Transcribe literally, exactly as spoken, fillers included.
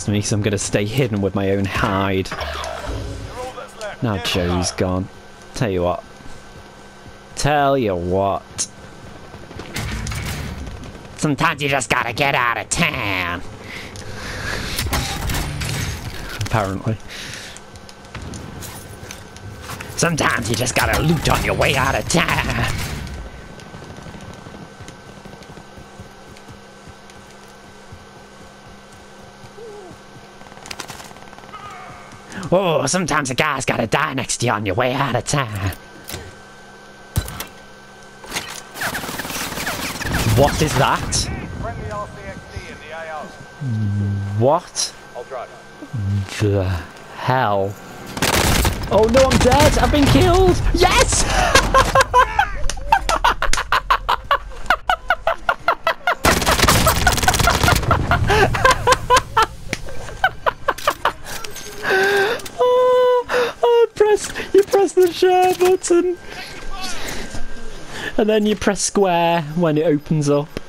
me, so I'm going to stay hidden with my own hide. Now Joe's gone. Tell you what. Tell you what. Sometimes you just gotta get out of town. Apparently. Sometimes you just gotta loot on your way out of town. Oh, sometimes a guy's gotta die next to you on your way out of town. What is that? What the hell? Oh no, I'm dead! I've been killed! Yes! oh, oh, press, you press the share button. And then you press square when it opens up.